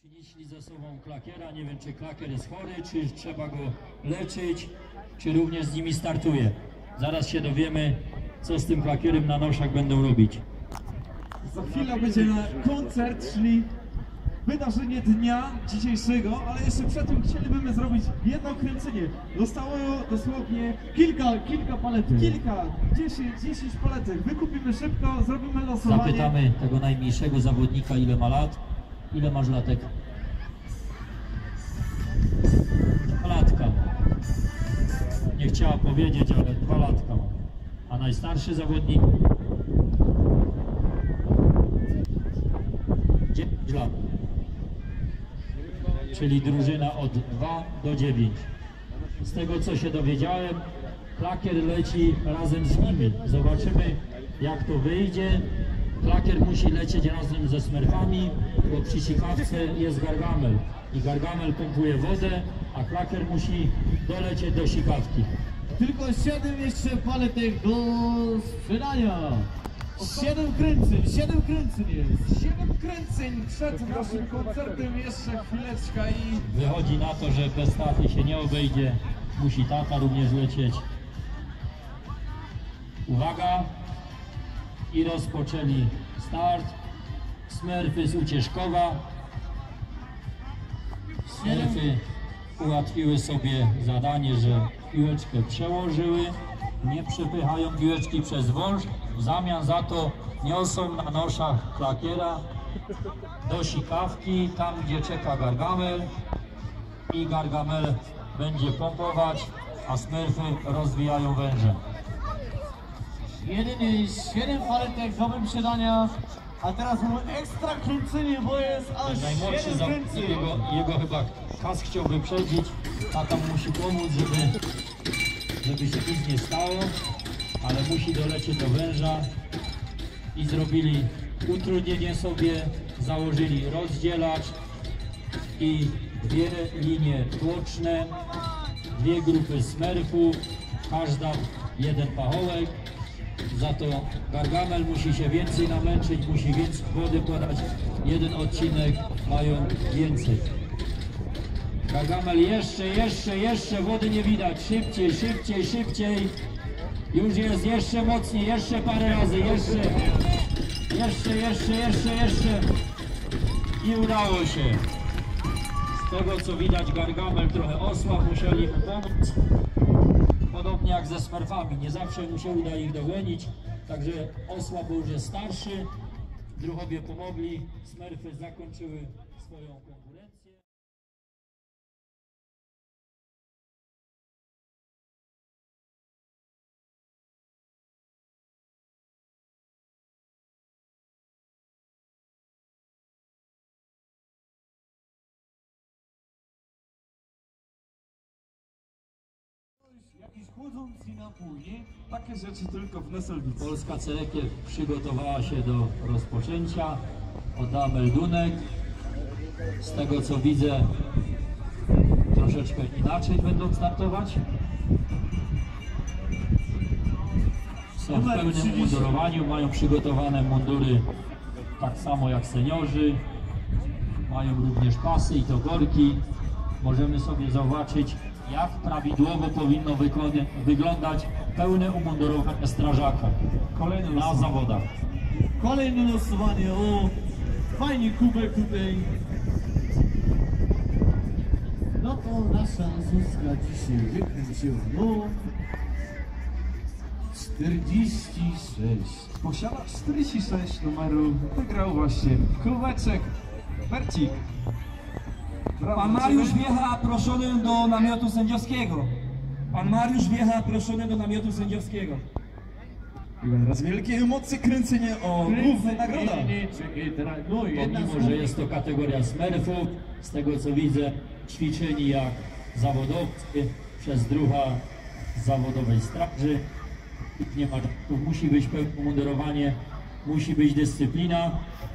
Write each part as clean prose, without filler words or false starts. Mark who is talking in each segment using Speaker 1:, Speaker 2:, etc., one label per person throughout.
Speaker 1: Przynieśli ze sobą klakiera, nie wiem czy klakier jest chory, czy trzeba go leczyć, czy również z nimi startuje. Zaraz się dowiemy, co z tym klakierem na noszach będą robić.
Speaker 2: Za chwilę będzie koncert, czyli wydarzenie dnia dzisiejszego, ale jeszcze przed tym chcielibyśmy zrobić jedno kręcenie. Zostało dosłownie kilka paletek, 10 paletek. Wykupimy szybko, zrobimy losowanie.
Speaker 1: Zapytamy tego najmniejszego zawodnika, ile ma lat. Ile masz latek? 2 latka. Nie chciała powiedzieć, ale 2 latka. A najstarszy zawodnik? 9 lat. Czyli drużyna od 2 do 9. Z tego co się dowiedziałem, klakier leci razem z nimi. Zobaczymy jak to wyjdzie. Klakier musi lecieć razem ze smerfami, bo przy sikawce jest Gargamel. I Gargamel pompuje wodę, a klakier musi dolecieć do sikawki.
Speaker 3: Tylko 7 jeszcze paletek do sprzedania. 7 kręceń jest. 7 kręceń przed naszym koncertem, jeszcze chwileczka i...
Speaker 1: Wychodzi na to, że bez taty się nie obejdzie. Musi tata również lecieć. Uwaga! I rozpoczęli start. Smerfy z Ucieszkowa. Smerfy ułatwiły sobie zadanie, że piłeczkę przełożyły. Nie przepychają piłeczki przez wąż. W zamian za to niosą na noszach klakiera do sikawki, tam gdzie czeka Gargamel. I Gargamel będzie pompować, a smerfy rozwijają węże.
Speaker 3: 7 paletek do wyprzedania, a teraz mamy ekstra kręcenie, bo jest aż
Speaker 1: Najmłodszy
Speaker 3: 7
Speaker 1: zawodnik,
Speaker 3: kręceń.
Speaker 1: jego chyba Kas chciał wyprzedzić, tata mu musi pomóc, żeby się nic nie stało, ale musi dolecieć do węża i zrobili utrudnienie sobie, założyli rozdzielacz i 2 linie tłoczne, 2 grupy smerfów, każda 1 pachołek. Za to Gargamel musi się więcej namęczyć, musi więcej wody podać. 1 odcinek mają więcej. Gargamel jeszcze, wody nie widać. Szybciej. Już jest, jeszcze mocniej, jeszcze parę razy, jeszcze. I udało się. Z tego co widać Gargamel trochę osłabł, musieli mu pomóc. Podobnie jak ze smerfami, nie zawsze mu się uda ich dogonić, także osłab już jest starszy, druhowie pomogli, smerfy zakończyły swoją konkurencję.
Speaker 3: Jakiś chłodzący napój, nie?
Speaker 2: Takie rzeczy tylko w Neselwicy.
Speaker 1: Polska Cerekiew przygotowała się do rozpoczęcia, oddała meldunek. Z tego co widzę, troszeczkę inaczej będą startować. Są w pełnym umundurowaniu, mają przygotowane mundury tak samo jak seniorzy. Mają również pasy i to korki. Możemy sobie zobaczyć, jak prawidłowo powinno wyglądać pełne umundurowanie strażaka na zawodach.
Speaker 3: Kolejne losowanie, o, fajnie kubek tutaj. No to nasza Zuzka dzisiaj wykręciła, no 46.
Speaker 2: Posiada 46 numeru, wygrał właśnie kubeczek Bercik.
Speaker 4: Pan Mariusz Wiecha proszony do namiotu sędziowskiego. Pan Mariusz Wiecha proszony do namiotu sędziowskiego.
Speaker 2: I teraz wielkie emocje, kręcenie o główne nagroda.
Speaker 3: Czekaj, teraz, no
Speaker 1: Pomimo, że jest to kategoria smerfów, z tego co widzę, ćwiczeni jak zawodowcy przez druha z zawodowej straży. Nie ma, tu musi być pełne umundurowanie, musi być dyscyplina.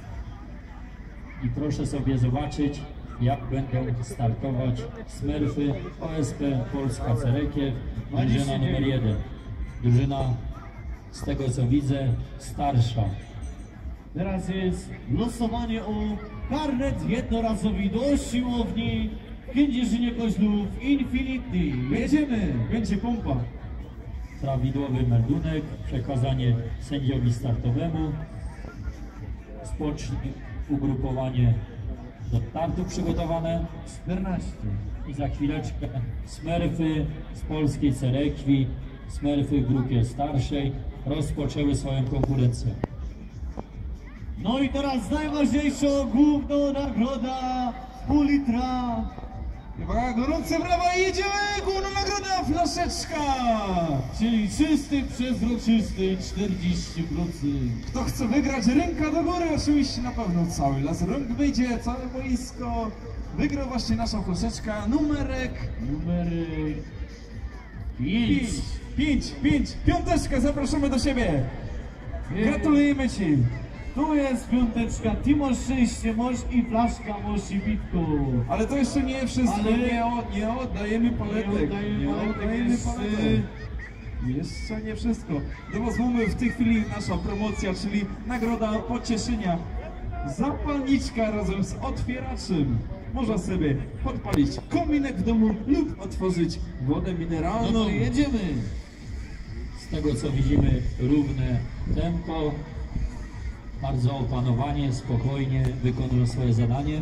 Speaker 1: I proszę sobie zobaczyć, jak będą startować smerfy OSP Polska Cerekiew, drużyna numer 1. Drużyna, z tego co widzę, starsza.
Speaker 3: Teraz jest losowanie o karnet jednorazowy do siłowni Kędzierzynie Koźlów Infinity.
Speaker 2: Jedziemy, będzie pompa.
Speaker 1: Prawidłowy meldunek, przekazanie sędziowi startowemu. Spocznij ugrupowanie do startu przygotowane.
Speaker 3: 14.
Speaker 1: I za chwileczkę Smurfy z polskiej Cerekwi, Smurfy w grupie starszej rozpoczęły swoją konkurencję.
Speaker 3: No i teraz najważniejsza główna nagroda pół litra.
Speaker 2: Uwaga, gorące brawa i jedziemy! Główna nagroda, flaszeczka!
Speaker 3: Czyli czysty, przezroczysty 40%.
Speaker 2: Kto chce wygrać, ręka do góry, oczywiście na pewno cały las rąk wyjdzie, całe boisko. Wygra właśnie nasza flaszeczka, numerek
Speaker 3: Numery 5.
Speaker 2: 5, piąteczkę, zapraszamy do siebie. Gratulujemy Ci.
Speaker 3: Tu jest piąteczka, Ty masz szczęście, masz i flaszka, masz i bitku.
Speaker 2: Ale to jeszcze nie wszystko,
Speaker 3: Ale-
Speaker 2: nie oddajemy paletek.
Speaker 3: Nie oddajemy paletek.
Speaker 2: Jeszcze nie wszystko. Do Was mamy w tej chwili nasza promocja, czyli nagroda pocieszenia. Zapalniczka razem z otwieraczem. Można sobie podpalić kominek w domu lub otworzyć wodę mineralną.
Speaker 3: No to jedziemy.
Speaker 1: Z tego co widzimy, równe tempo, bardzo opanowanie, spokojnie wykonują swoje zadanie.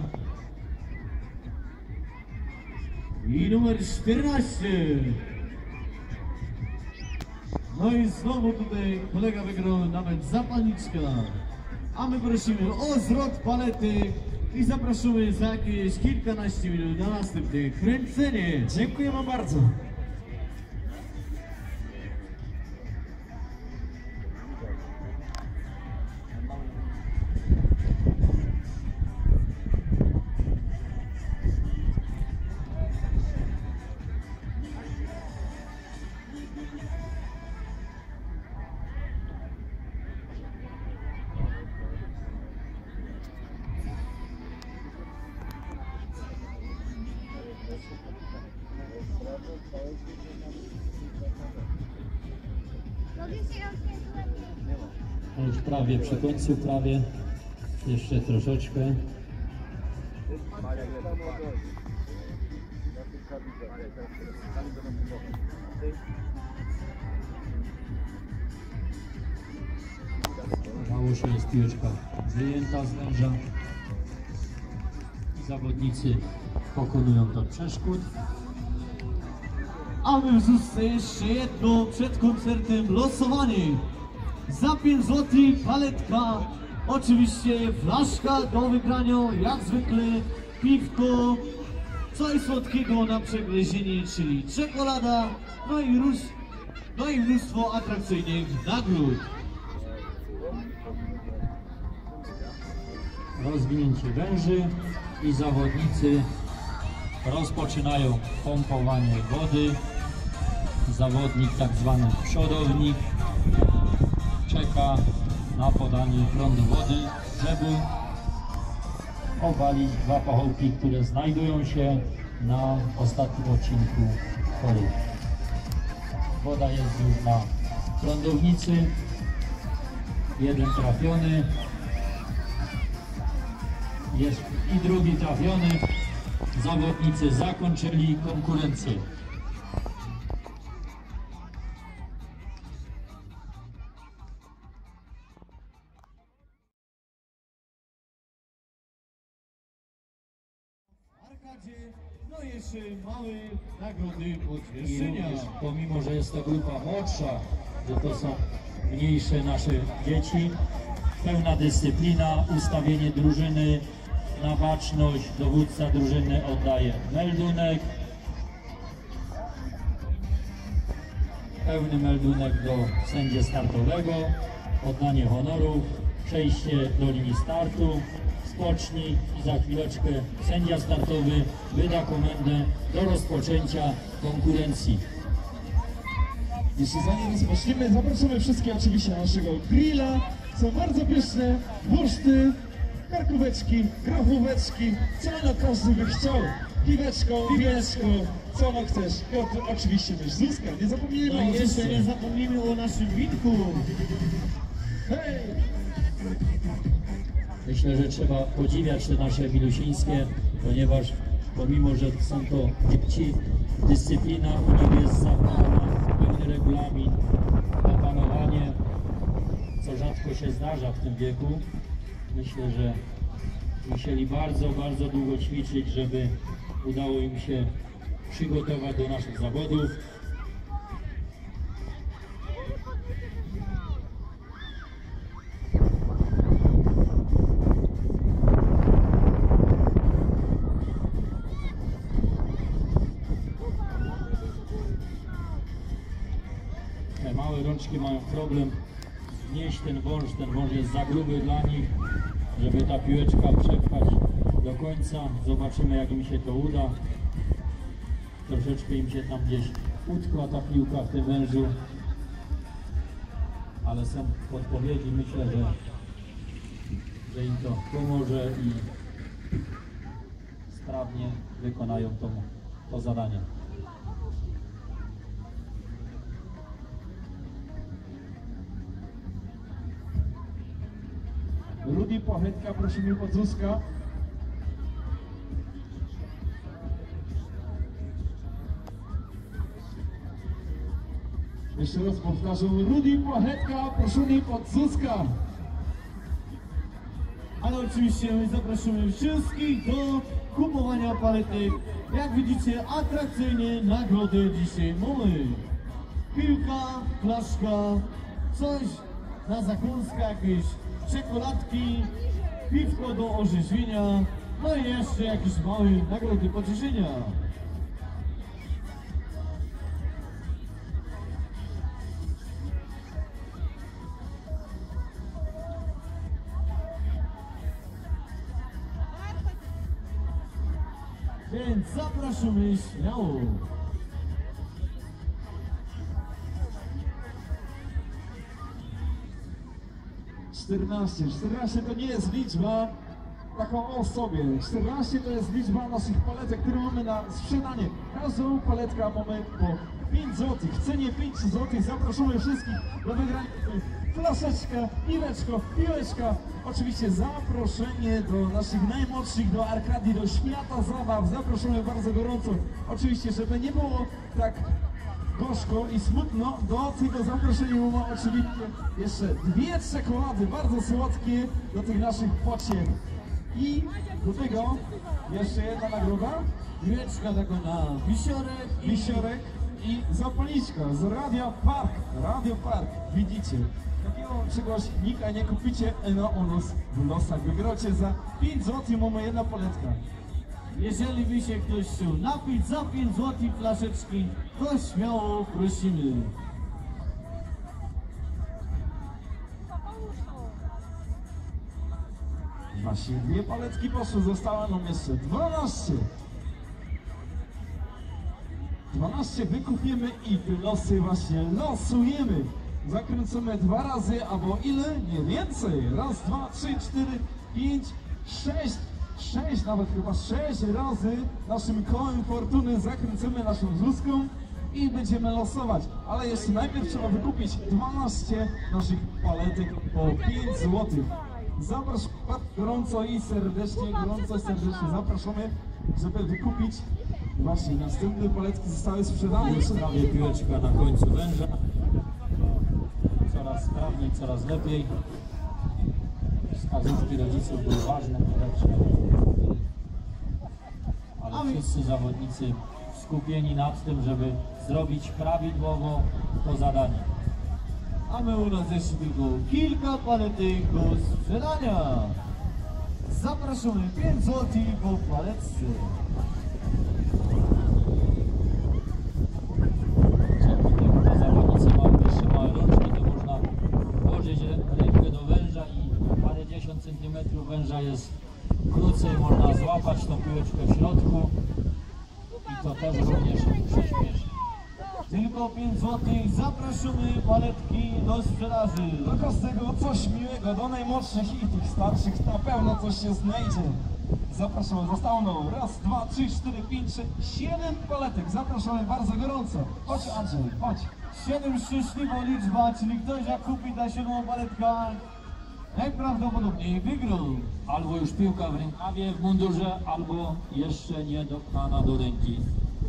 Speaker 3: I numer 14. No i znowu tutaj kolega wygrał nawet zapalniczka. A my prosimy o zwrot palety i zapraszamy za jakieś kilkanaście minut na następne kręcenie.
Speaker 2: Dziękujemy bardzo.
Speaker 1: To już prawie przy końcu, prawie. Jeszcze troszeczkę. Mało się jest piłeczka wyjęta z węża. Zawodnicy pokonują to przeszkód.
Speaker 3: A my wrzucę jeszcze jedno przed koncertem losowanie. Za 5 zł paletka, oczywiście flaszka do wygrania, jak zwykle piwko, coś słodkiego na przegryzienie, czyli czekolada, no i mnóstwo atrakcyjnych nagród.
Speaker 1: Rozwinięcie węży i zawodnicy rozpoczynają pompowanie wody. Zawodnik, tak zwany przodownik, czeka na podanie prądu wody, żeby obalić dwa pachołki, które znajdują się na ostatnim odcinku toru. Woda jest już na prądownicy, jeden trafiony, jest i drugi trafiony. Zawodnicy zakończyli konkurencję.
Speaker 3: W arkadzie, no i jeszcze małe nagrody
Speaker 1: I
Speaker 3: podwyższenia.
Speaker 1: również, pomimo że jest to grupa młodsza, że to są mniejsze nasze dzieci, pełna dyscyplina, ustawienie drużyny na baczność, dowódca drużyny oddaje meldunek, pełny meldunek do sędzia startowego, oddanie honoru, przejście do linii startu, spocznij i za chwileczkę sędzia startowy wyda komendę do rozpoczęcia konkurencji.
Speaker 2: Jeszcze zanim rozpoczniemy, zapraszamy wszystkich oczywiście na naszego grilla. Są bardzo pyszne wursty, karkóweczki, grochóweczki, co no każdy by chciał. Piweczko, wineczko, co no chcesz. I oczywiście też Zuzka, nie zapomnijmy
Speaker 3: No
Speaker 2: o
Speaker 3: i jeszcze
Speaker 2: Zuzce.
Speaker 3: nie zapomnimy o naszym witku.
Speaker 2: Hej!
Speaker 1: Myślę, że trzeba podziwiać te nasze milusińskie, ponieważ pomimo, że są to dzieci, dyscyplina u nich jest zachowana, pełny regulamin, opanowanie, co rzadko się zdarza w tym wieku. Myślę, że musieli bardzo, bardzo długo ćwiczyć, żeby udało im się przygotować do naszych zawodów. Te małe rączki mają problem znieść ten wąż jest za gruby dla nich, żeby ta piłeczka przepchać do końca. Zobaczymy, jak im się to uda. Troszeczkę im się tam gdzieś utkła ta piłka w tym wężu, ale są podpowiedzi, myślę, że im to pomoże i sprawnie wykonają to zadanie.
Speaker 2: Rudy Płachetka, prosimy Podzuska. Jeszcze raz powtarzam, Rudy Płachetka, prosimy Podzuska.
Speaker 3: Ale oczywiście my zapraszamy wszystkich do kupowania paletek. Jak widzicie, atrakcyjnie nagrody dzisiaj mamy. Piłka, flaszka, coś na zakąska, jakieś czekoladki, piwko do orzeźwienia, no i jeszcze jakieś małe nagrody pocieszenia. Więc zapraszamy śmiało.
Speaker 2: Czternaście to nie jest liczba taką o sobie. 14 to jest liczba naszych paletek, które mamy na sprzedanie. Każdą paletkę mamy po 5 zł. W cenie 5 zł zapraszamy wszystkich do wygrania flaszeczkę, piweczko, piłeczka. Oczywiście zaproszenie do naszych najmłodszych, do Arkadii, do świata zabaw. Zapraszamy bardzo gorąco. Oczywiście, żeby nie było tak gorzko i smutno, do tego zaproszenia mamy oczywiście jeszcze 2 czekolady bardzo słodkie do tych naszych pociech. I do tego jeszcze jedna nagroda,
Speaker 3: Piłeczka taką na
Speaker 2: wisiorek i zapalniczka z Radio Park, widzicie. Takiego czegoś nika nie kupicie, no u nas w losach wygracie za 5 zł, mamy jedna paletka.
Speaker 3: Jeżeli by się ktoś chciał napić za 5 zł flaszeczki, to śmiało prosimy.
Speaker 2: Właśnie 2 paletki poszły, zostało nam jeszcze 12. 12 wykupimy i te losy właśnie losujemy. Zakręcamy 2 razy, albo ile? Nie więcej. Raz, 2, 3, 4, 5, 6, nawet chyba 6 razy naszym kołem fortuny zakręcimy naszą złuską i będziemy losować. Ale jeszcze najpierw trzeba wykupić 12 naszych paletek po 5 zł. Zapraszam gorąco i serdecznie zapraszamy, żeby wykupić. Właśnie następne paletki zostały sprzedane.
Speaker 1: Jest prawie piłeczka na końcu węża. Coraz sprawniej, coraz lepiej. Wskazówki rodziców były ważne, ale wszyscy zawodnicy skupieni nad tym, żeby zrobić prawidłowo to zadanie.
Speaker 3: A my u nas jeszcze tylko kilka paletek do sprzedania. Zapraszamy 5 zł po paletce.
Speaker 1: Te zawodnicy mają jeszcze małe rączki, to można włożyć rękę do węża i parędziesiąt centymetrów węża jest krócej, można złapać tą piłeczkę w środku i to też również przyspieszy.
Speaker 3: Tylko 5 zł, zapraszamy paletki do sprzedaży.
Speaker 2: Do każdego coś miłego, do najmłodszych i tych starszych na pewno coś się znajdzie. Zapraszamy, zostało nam 1, 2, 3, 4, 5, 6, 7 paletek. Zapraszamy bardzo gorąco. Chodź Andrzej, chodź.
Speaker 3: 7 szczęśliwa liczba, czyli ktoś jak kupi ta 7 paletkę, najprawdopodobniej wygrał.
Speaker 1: Albo już piłka w rękawie, w mundurze, albo jeszcze nie dopchana do ręki.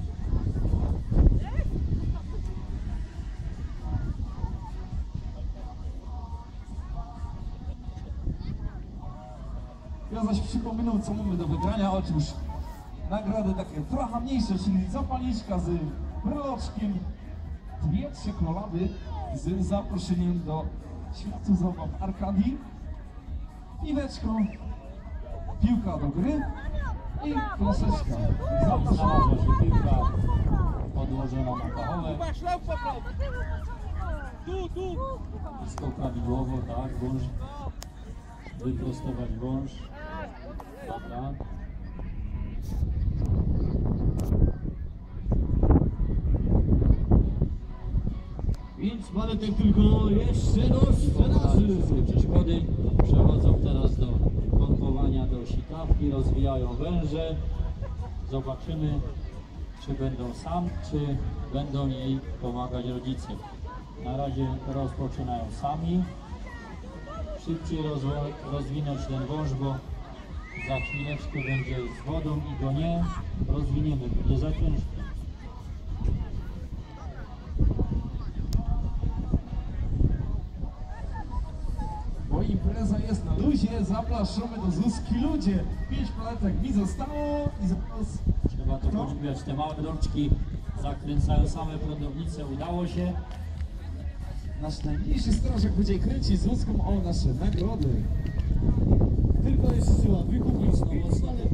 Speaker 2: Ja zaś przypominam, co mamy do wygrania. Otóż nagrody takie trochę mniejsze, czyli zapalniczka z bryloczkiem, 2 czekolady z zaproszeniem do światu zabaw Arkadii, piweczko, piłka do gry i flaszeczka. Zapraszam.
Speaker 1: Znalazła się piłka podłożona na pachowę. Wszystko prawidłowo, tak, wąż. Wyprostować wąż. Dobra.
Speaker 3: Więc Baletek tylko jeszcze do sprzedaży.
Speaker 1: Wszystkie przeszkody przechodzą teraz do pompowania do sikawki, rozwijają węże. Zobaczymy, czy będą sam, czy będą jej pomagać rodzice. Na razie rozpoczynają sami. Szybciej rozwinąć ten wąż, bo za chwileczkę będzie z wodą i go nie rozwiniemy, będzie za ciężko.
Speaker 2: Bo impreza jest na luzie, zapraszamy do Zuzki ludzie. 5 paletek mi zostało i zaraz...
Speaker 1: Trzeba to podźwiać, te małe rączki zakręcają same prądownice, udało się.
Speaker 2: Nasz najmniejszy strażak będzie kręcić z Zuzką o nasze nagrody.
Speaker 3: Tylko jest siła wykupić mocno